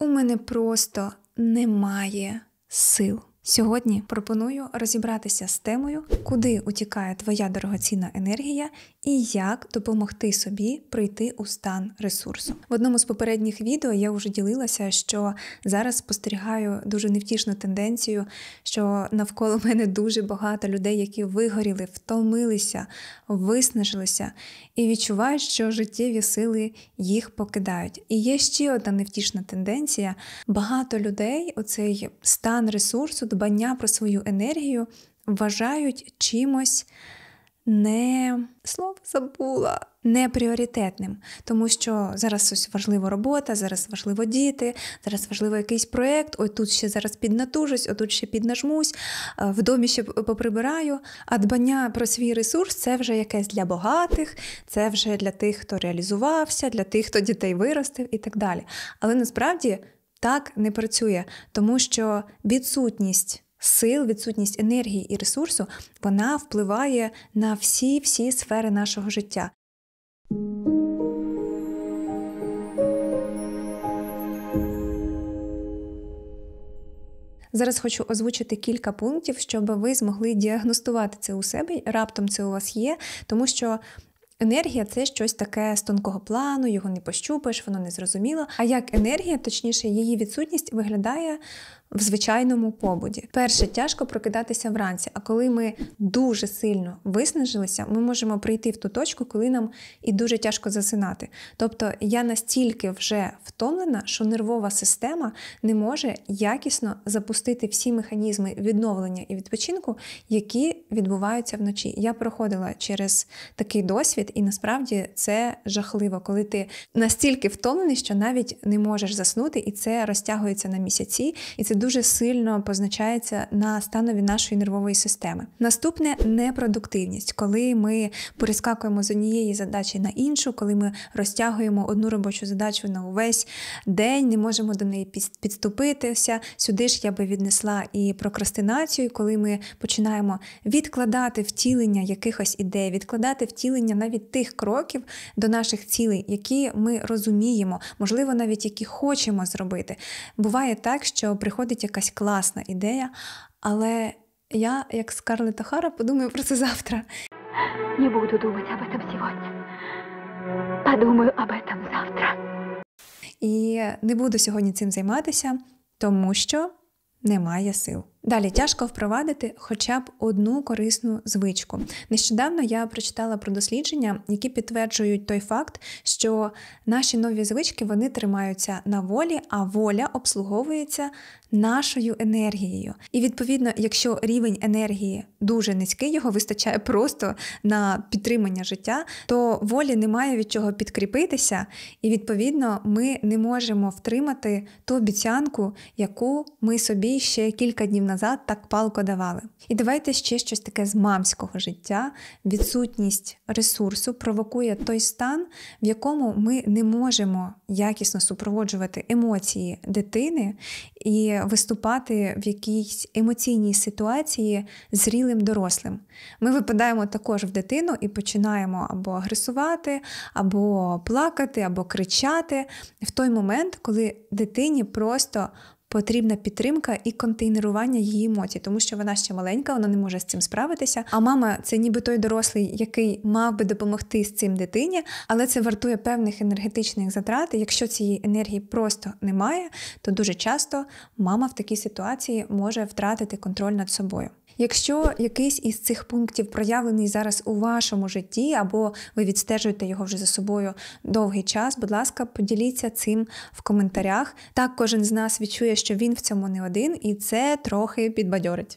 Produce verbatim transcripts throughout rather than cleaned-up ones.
у мене просто немає сил. Сьогодні пропоную розібратися з темою, куди утікає твоя дорогоцінна енергія і як допомогти собі прийти у стан ресурсу. В одному з попередніх відео я вже ділилася, що зараз спостерігаю дуже невтішну тенденцію, що навколо мене дуже багато людей, які вигоріли, втомилися, виснажилися і відчувають, що життєві сили їх покидають. І є ще одна невтішна тенденція. Багато людей оцей стан ресурсу, дбання про свою енергію вважають чимось не, слово забула, не пріоритетним. Тому що зараз ось важлива робота, зараз важливо діти, зараз важливо якийсь проєкт, ой тут ще зараз піднатужусь, отут ще піднажмусь, в домі ще поприбираю. А дбання про свій ресурс – це вже якесь для багатих, це вже для тих, хто реалізувався, для тих, хто дітей виростив і так далі. Але насправді так не працює, тому що відсутність сил, відсутність енергії і ресурсу, вона впливає на всі-всі сфери нашого життя. Зараз хочу озвучити кілька пунктів, щоб ви змогли діагностувати це у себе, раптом це у вас є, тому що енергія – це щось таке з тонкого плану, його не пощупаєш, воно не зрозуміло. А як енергія, точніше, її відсутність виглядає в звичайному побуті. Перше, тяжко прокидатися вранці, а коли ми дуже сильно виснажилися, ми можемо прийти в ту точку, коли нам і дуже тяжко засинати. Тобто я настільки вже втомлена, що нервова система не може якісно запустити всі механізми відновлення і відпочинку, які відбуваються вночі. Я проходила через такий досвід, і насправді це жахливо, коли ти настільки втомлений, що навіть не можеш заснути, і це розтягується на місяці, і це дуже сильно позначається на станові нашої нервової системи. Наступне – непродуктивність. Коли ми перескакуємо з однієї задачі на іншу, коли ми розтягуємо одну робочу задачу на увесь день, не можемо до неї підступитися. Сюди ж я би віднесла і прокрастинацію, коли ми починаємо відкладати втілення якихось ідей, відкладати втілення навіть тих кроків до наших цілей, які ми розуміємо, можливо, навіть які хочемо зробити. Буває так, що приходить якась класна ідея, але я, як Скарлетт Охара, подумаю про це завтра. Не буду думать об этом сегодня. Подумаю об этом завтра. І не буду сьогодні цим займатися, тому що немає сил. Далі, тяжко впровадити хоча б одну корисну звичку. Нещодавно я прочитала про дослідження, які підтверджують той факт, що наші нові звички, вони тримаються на волі, а воля обслуговується нашою енергією. І відповідно, якщо рівень енергії дуже низький, його вистачає просто на підтримання життя, то волі немає від чого підкріпитися, і відповідно ми не можемо втримати ту обіцянку, яку ми собі ще кілька днів назад так палко давали. І давайте ще щось таке з мамського життя. Відсутність ресурсу провокує той стан, в якому ми не можемо якісно супроводжувати емоції дитини і виступати в якійсь емоційній ситуації зрілим дорослим. Ми випадаємо також в дитину і починаємо або агресувати, або плакати, або кричати в той момент, коли дитині просто потрібна підтримка і контейнерування її емоцій, тому що вона ще маленька, вона не може з цим справитися. А мама – це ніби той дорослий, який мав би допомогти з цим дитині, але це вартує певних енергетичних затрат. І якщо цієї енергії просто немає, то дуже часто мама в такій ситуації може втратити контроль над собою. Якщо якийсь із цих пунктів проявлений зараз у вашому житті, або ви відстежуєте його вже за собою довгий час, будь ласка, поділіться цим в коментарях. Так кожен з нас відчує, що він в цьому не один, і це трохи підбадьорить.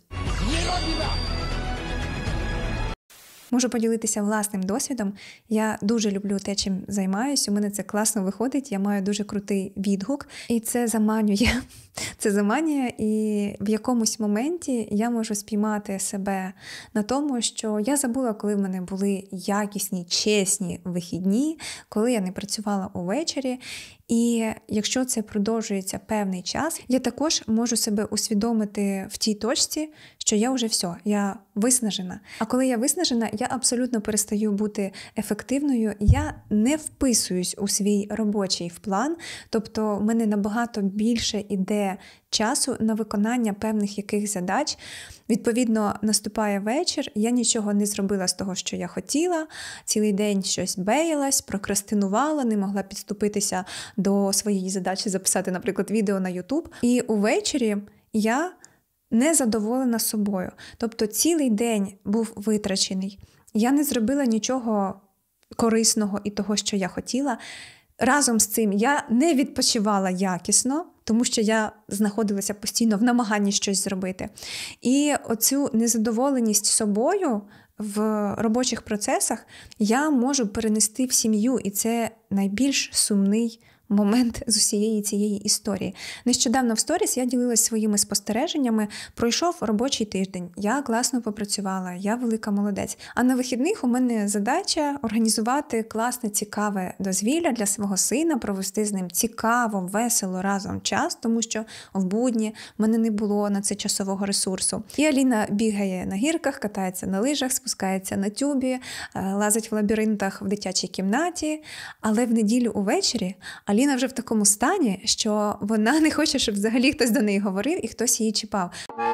Можу поділитися власним досвідом. Я дуже люблю те, чим займаюся. У мене це класно виходить, я маю дуже крутий відгук. І це заманює. Це заманює, і в якомусь моменті я можу спіймати себе на тому, що я забула, коли в мене були якісні, чесні вихідні, коли я не працювала увечері. І якщо це продовжується певний час, я також можу себе усвідомити в тій точці, що я вже все, я виснажена. А коли я виснажена, я абсолютно перестаю бути ефективною, я не вписуюсь у свій робочий план, тобто в мене набагато більше іде часу на виконання певних яких задач. Відповідно, наступає вечір, я нічого не зробила з того, що я хотіла, цілий день щось беялась, прокрастинувала, не могла підступитися до своєї задачі записати, наприклад, відео на YouTube. І увечері я не задоволена собою. Тобто цілий день був витрачений. Я не зробила нічого корисного і того, що я хотіла. Разом з цим я не відпочивала якісно, тому що я знаходилася постійно в намаганні щось зробити. І оцю незадоволеність собою в робочих процесах я можу перенести в сім'ю, і це найбільш сумний момент з усієї цієї історії. Нещодавно в сторіс я ділилась своїми спостереженнями. Пройшов робочий тиждень, я класно попрацювала, я велика молодець. А на вихідних у мене задача організувати класне, цікаве дозвілля для свого сина, провести з ним цікаво, весело разом час, тому що в будні в мене не було на це часового ресурсу. І Аліна бігає на гірках, катається на лижах, спускається на тюбі, лазить в лабіринтах в дитячій кімнаті. Але в неділю увечері Аліна вже в такому стані, що вона не хоче, щоб взагалі хтось до неї говорив і хтось її чіпав.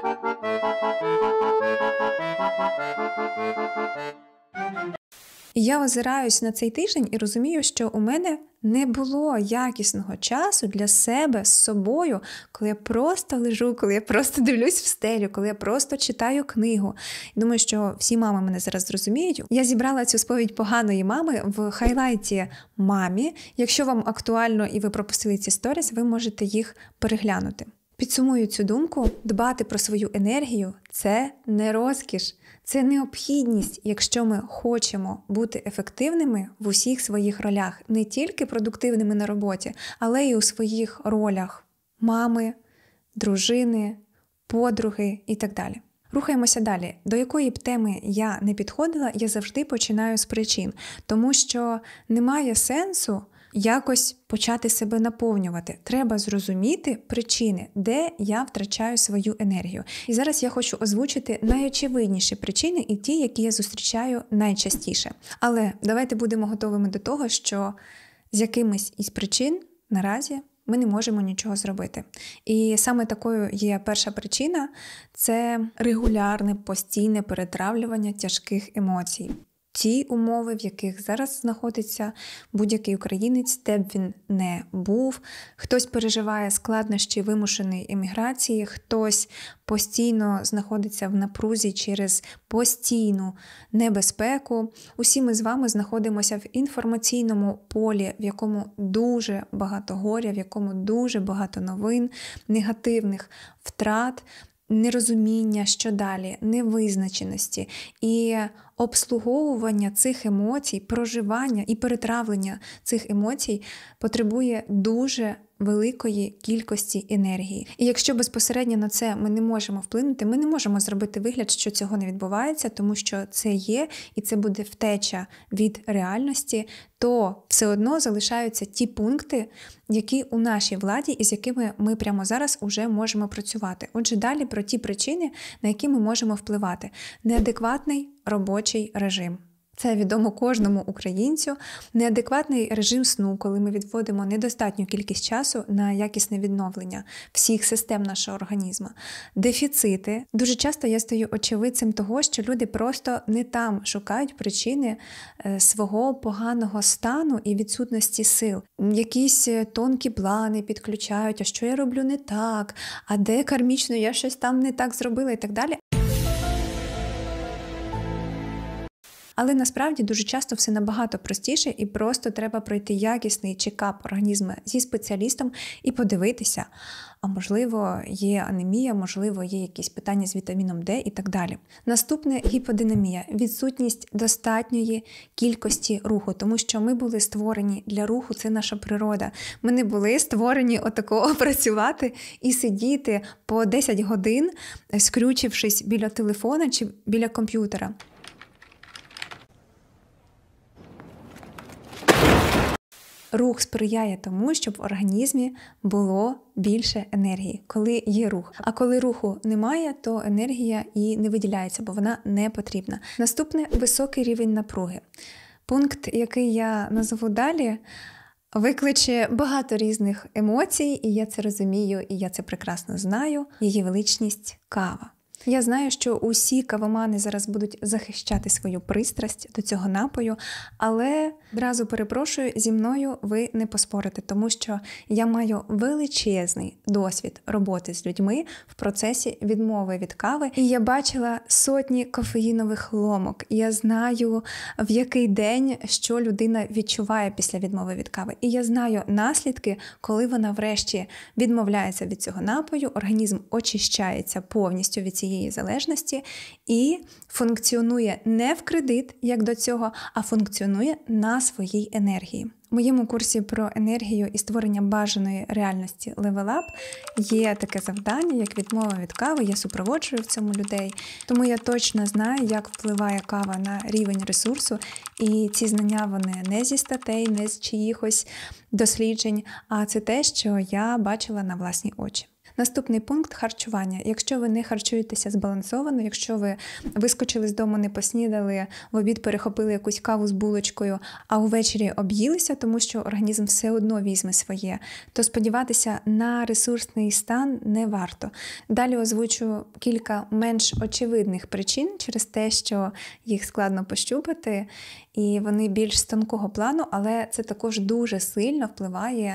І я озираюсь на цей тиждень і розумію, що у мене не було якісного часу для себе з собою, коли я просто лежу, коли я просто дивлюсь в стелю, коли я просто читаю книгу. І думаю, що всі мами мене зараз зрозуміють. Я зібрала цю сповідь поганої мами в хайлайті «Мамі». Якщо вам актуально і ви пропустили ці сторіс, ви можете їх переглянути. Підсумую цю думку. Дбати про свою енергію – це не розкіш. Це необхідність, якщо ми хочемо бути ефективними в усіх своїх ролях, не тільки продуктивними на роботі, але й у своїх ролях мами, дружини, подруги і так далі. Рухаємося далі. До якої б теми я не підходила, я завжди починаю з причин, тому що немає сенсу якось почати себе наповнювати. Треба зрозуміти причини, де я втрачаю свою енергію. І зараз я хочу озвучити найочевидніші причини і ті, які я зустрічаю найчастіше. Але давайте будемо готовими до того, що з якимись із причин наразі ми не можемо нічого зробити. І саме такою є перша причина – це регулярне, постійне перетравлювання тяжких емоцій. Ті умови, в яких зараз знаходиться будь-який українець, де б він не був. Хтось переживає складнощі вимушеної еміграції, хтось постійно знаходиться в напрузі через постійну небезпеку. Усі ми з вами знаходимося в інформаційному полі, в якому дуже багато горя, в якому дуже багато новин, негативних втрат, нерозуміння, що далі, невизначеності. І обслуговування цих емоцій, проживання і перетравлення цих емоцій потребує дуже великої кількості енергії. І якщо безпосередньо на це ми не можемо вплинути, ми не можемо зробити вигляд, що цього не відбувається, тому що це є, і це буде втеча від реальності, то все одно залишаються ті пункти, які у нашій владі і з якими ми прямо зараз уже можемо працювати. Отже, далі про ті причини, на які ми можемо впливати. Неадекватний робочий режим. Це відомо кожному українцю. Неадекватний режим сну, коли ми відводимо недостатню кількість часу на якісне відновлення всіх систем нашого організму. Дефіцити. Дуже часто я стаю очевидцем того, що люди просто не там шукають причини свого поганого стану і відсутності сил. Якісь тонкі плани підключають, а що я роблю не так, а де кармічно я щось там не так зробила і так далі. Але насправді дуже часто все набагато простіше і просто треба пройти якісний чекап організму зі спеціалістом і подивитися, а можливо є анемія, можливо є якісь питання з вітаміном Д і так далі. Наступне – гіподинамія, відсутність достатньої кількості руху, тому що ми були створені для руху, це наша природа. Ми не були створені отакого працювати і сидіти по десять годин, скрючившись біля телефона чи біля комп'ютера. Рух сприяє тому, щоб в організмі було більше енергії, коли є рух. А коли руху немає, то енергія і не виділяється, бо вона не потрібна. Наступне – високий рівень напруги. Пункт, який я назву далі, викличе багато різних емоцій, і я це розумію, і я це прекрасно знаю. Її величність – кава. Я знаю, що усі кавомани зараз будуть захищати свою пристрасть до цього напою, але одразу перепрошую, зі мною ви не поспорите, тому що я маю величезний досвід роботи з людьми в процесі відмови від кави, і я бачила сотні кофеїнових ломок. Я знаю, в який день що людина відчуває після відмови від кави. І я знаю наслідки, коли вона врешті відмовляється від цього напою, організм очищається повністю від цієї її залежності і функціонує не в кредит, як до цього, а функціонує на своїй енергії. В моєму курсі про енергію і створення бажаної реальності Level Up є таке завдання, як відмова від кави. Я супроводжую в цьому людей, тому я точно знаю, як впливає кава на рівень ресурсу. І ці знання, вони не зі статей, не з чиїхось досліджень, а це те, що я бачила на власні очі. Наступний пункт – харчування. Якщо ви не харчуєтеся збалансовано, якщо ви вискочили з дому, не поснідали, в обід перехопили якусь каву з булочкою, а увечері об'їлися, тому що організм все одно візьме своє, то сподіватися на ресурсний стан не варто. Далі озвучу кілька менш очевидних причин через те, що їх складно пощупати, і вони більш з тонкого плану, але це також дуже сильно впливає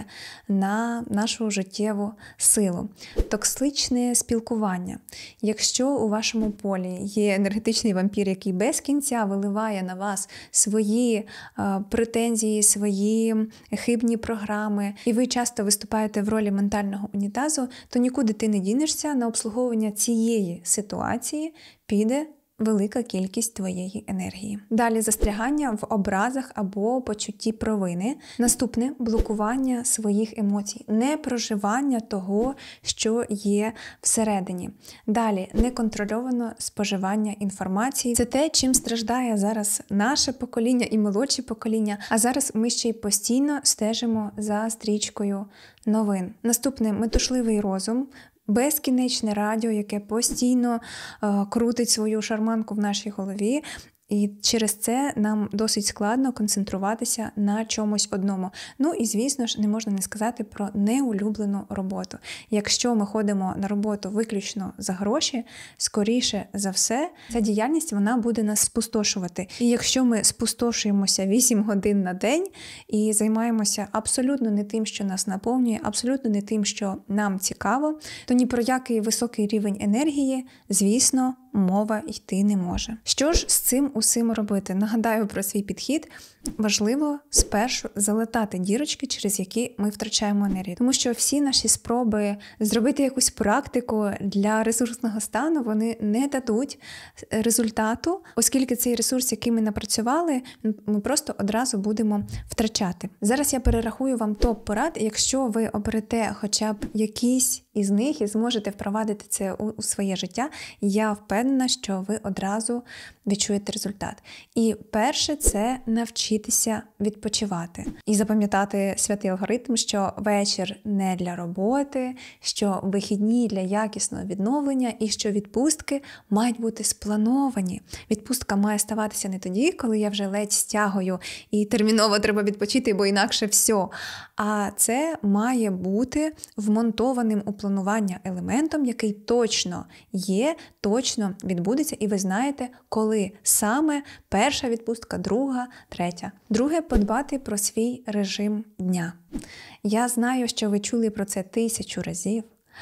на нашу життєву силу. Токсичне спілкування. Якщо у вашому полі є енергетичний вампір, який без кінця виливає на вас свої е, претензії, свої хибні програми, і ви часто виступаєте в ролі ментального унітазу, то нікуди ти не дінешся, на обслуговування цієї ситуації піде велика кількість твоєї енергії. Далі застрягання в образах або почутті провини. Наступне – блокування своїх емоцій, непроживання того, що є всередині. Далі – неконтрольоване споживання інформації. Це те, чим страждає зараз наше покоління і молодші покоління, а зараз ми ще й постійно стежимо за стрічкою новин. Наступне – метушливий розум. Безкінечне радіо, яке постійно е, крутить свою шарманку в нашій голові, і через це нам досить складно концентруватися на чомусь одному. Ну і, звісно ж, не можна не сказати про неулюблену роботу. Якщо ми ходимо на роботу виключно за гроші, скоріше за все, ця діяльність вона буде нас спустошувати. І якщо ми спустошуємося вісім годин на день і займаємося абсолютно не тим, що нас наповнює, абсолютно не тим, що нам цікаво, то ні про який високий рівень енергії, звісно, мова йти не може. Що ж з цим усім робити? Нагадаю про свій підхід. Важливо спершу залатати дірочки, через які ми втрачаємо енергію. Тому що всі наші спроби зробити якусь практику для ресурсного стану, вони не дадуть результату, оскільки цей ресурс, який ми напрацювали, ми просто одразу будемо втрачати. Зараз я перерахую вам топ-порад, якщо ви оберете хоча б якісь із них і зможете впровадити це у, у своє життя, я впевнена, що ви одразу відчуєте результат. І перше – це навчитися відпочивати. І запам'ятати святий алгоритм, що вечір не для роботи, що вихідні для якісного відновлення і що відпустки мають бути сплановані. Відпустка має ставатися не тоді, коли я вже ледь стягую і терміново треба відпочити, бо інакше все. А це має бути вмонтованим у планування елементом, який точно є, точно відбудеться, і ви знаєте, коли саме перша відпустка, друга, третя. Друге – подбати про свій режим дня. Я знаю, що ви чули про це тисячу разів,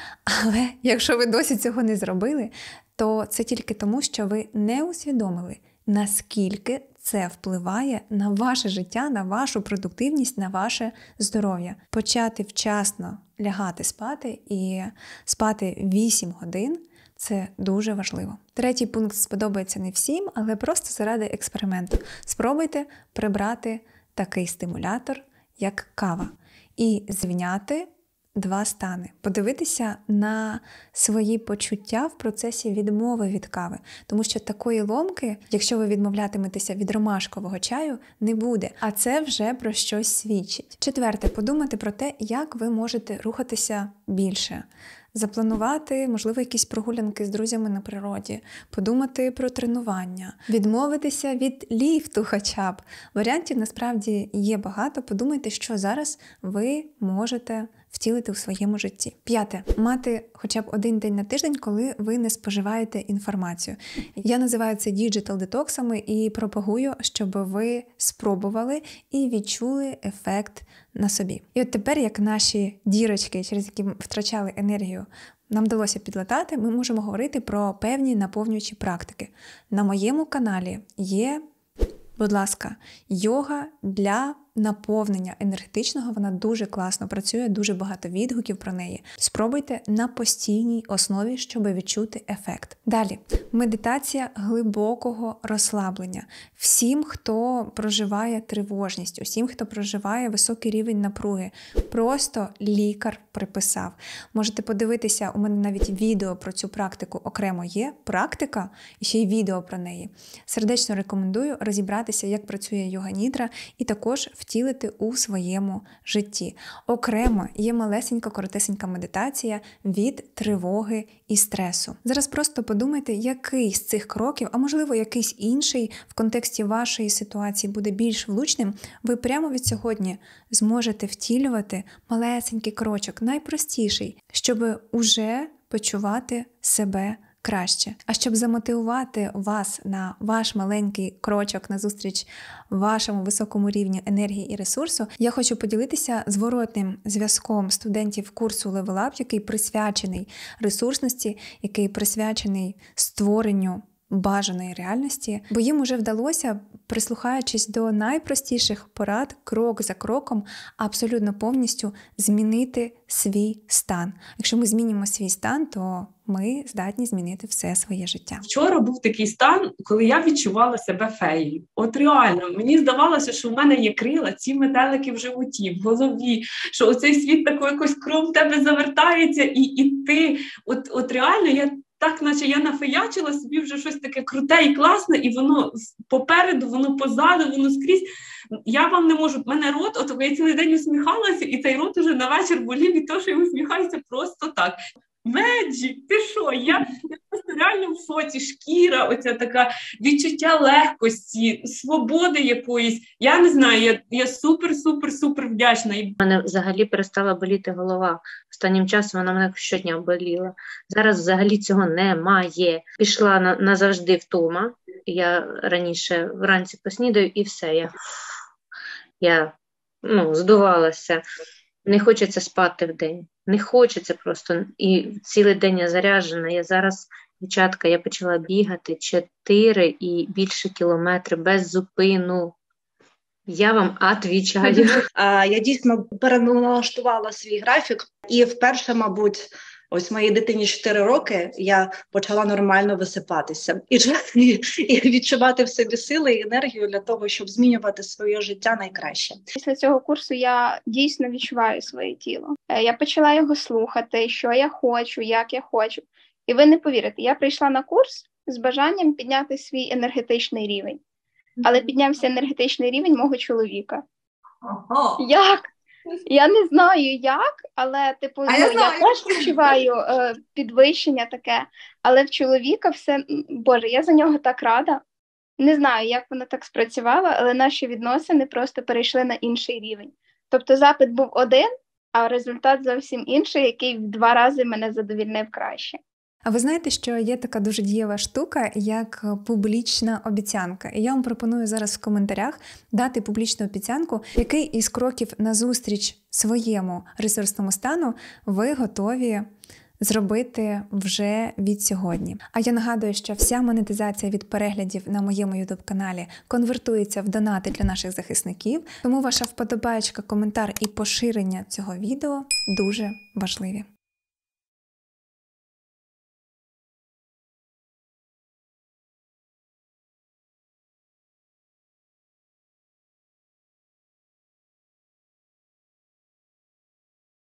але якщо ви досі цього не зробили, то це тільки тому, що ви не усвідомили, наскільки це впливає на ваше життя, на вашу продуктивність, на ваше здоров'я. Почати вчасно лягати спати і спати вісім годин – це дуже важливо. Третій пункт сподобається не всім, але просто заради експерименту. Спробуйте прибрати такий стимулятор, як кава, і звільняти два стани. Подивитися на свої почуття в процесі відмови від кави. Тому що такої ломки, якщо ви відмовлятиметеся від ромашкового чаю, не буде. А це вже про щось свідчить. Четверте, подумати про те, як ви можете рухатися більше. Запланувати, можливо, якісь прогулянки з друзями на природі, подумати про тренування, відмовитися від ліфту хоча б. Варіантів насправді є багато. Подумайте, що зараз ви можете втілити у своєму житті. П'яте. Мати хоча б один день на тиждень, коли ви не споживаєте інформацію. Я називаю це діджитал-детоксами і пропагую, щоб ви спробували і відчули ефект на собі. І от тепер, як наші дірочки, через які ми втрачали енергію, нам вдалося підлатати, ми можемо говорити про певні наповнюючі практики. На моєму каналі є, будь ласка, йога для наповнення енергетичного, вона дуже класно працює, дуже багато відгуків про неї. Спробуйте на постійній основі, щоб відчути ефект. Далі, медитація глибокого розслаблення. Всім, хто проживає тривожність, усім, хто проживає високий рівень напруги, просто лікар приписав. Можете подивитися, у мене навіть відео про цю практику окремо є, практика, і ще й відео про неї. Сердечно рекомендую розібратися, як працює йога-нідра, і також втілити у своєму житті. Окремо є малесенька, коротесенька медитація від тривоги і стресу. Зараз просто подумайте, який з цих кроків, а можливо якийсь інший в контексті вашої ситуації буде більш влучним, ви прямо від сьогодні зможете втілювати малесенький крочок, найпростіший, щоб уже почувати себе краще. А щоб замотивувати вас на ваш маленький крочок назустріч вашому високому рівню енергії і ресурсу, я хочу поділитися зворотним зв'язком студентів курсу Level Up, який присвячений ресурсності, який присвячений створенню бажаної реальності, бо їм уже вдалося, прислухаючись до найпростіших порад, крок за кроком, абсолютно повністю змінити свій стан. Якщо ми змінимо свій стан, то ми здатні змінити все своє життя. Вчора був такий стан, коли я відчувала себе феєю. От реально, мені здавалося, що в мене є крила, ці метелики в животі, в голові, що оцей світ такий якось кров в тебе завертається, і, і ти, от, от реально, я так, наче я нафеячила собі вже щось таке круте і класне, і воно попереду, воно позаду, воно скрізь. Я вам не можу, в мене рот, от я цілий день усміхалася, і цей рот уже на вечір болів від того, що я усміхаюся просто так. Меджик, ти що? Я, я просто реально в шоці, шкіра, оця така відчуття легкості, свободи якоїсь. Я не знаю, я, я супер-супер-супер вдячна. У мене взагалі перестала боліти голова. Останнім часом вона мене щодня боліла. Зараз взагалі цього немає. Пішла на, назавжди втома. Я раніше вранці поснідаю і все. Я, я ну, здувалася. Не хочеться спати вдень. Не хочеться просто. І цілий день я заряджена. Я зараз, дівчатка, я почала бігати чотири і більше кілометри без зупину. Я вам відповідаю. Я дійсно переналаштувала свій графік. І вперше, мабуть, ось моїй дитині чотири роки, я почала нормально висипатися. І, і відчувати в собі сили і енергію для того, щоб змінювати своє життя найкраще. Після цього курсу я дійсно відчуваю своє тіло. Я почала його слухати, що я хочу, як я хочу. І ви не повірите, я прийшла на курс з бажанням підняти свій енергетичний рівень. Але піднявся енергетичний рівень мого чоловіка. Ага. Як? Я не знаю як, але типу, ну, я, я теж відчуваю е, підвищення таке, але в чоловіка все, боже, я за нього так рада. Не знаю, як воно так спрацювало, але наші відносини просто перейшли на інший рівень. Тобто запит був один, а результат зовсім інший, який в два рази мене задовільнив краще. А ви знаєте, що є така дуже дієва штука, як публічна обіцянка. І я вам пропоную зараз в коментарях дати публічну обіцянку, який із кроків назустріч своєму ресурсному стану ви готові зробити вже від сьогодні. А я нагадую, що вся монетизація від переглядів на моєму ютуб-каналі конвертується в донати для наших захисників, тому ваша вподобаєчка, коментар і поширення цього відео дуже важливі.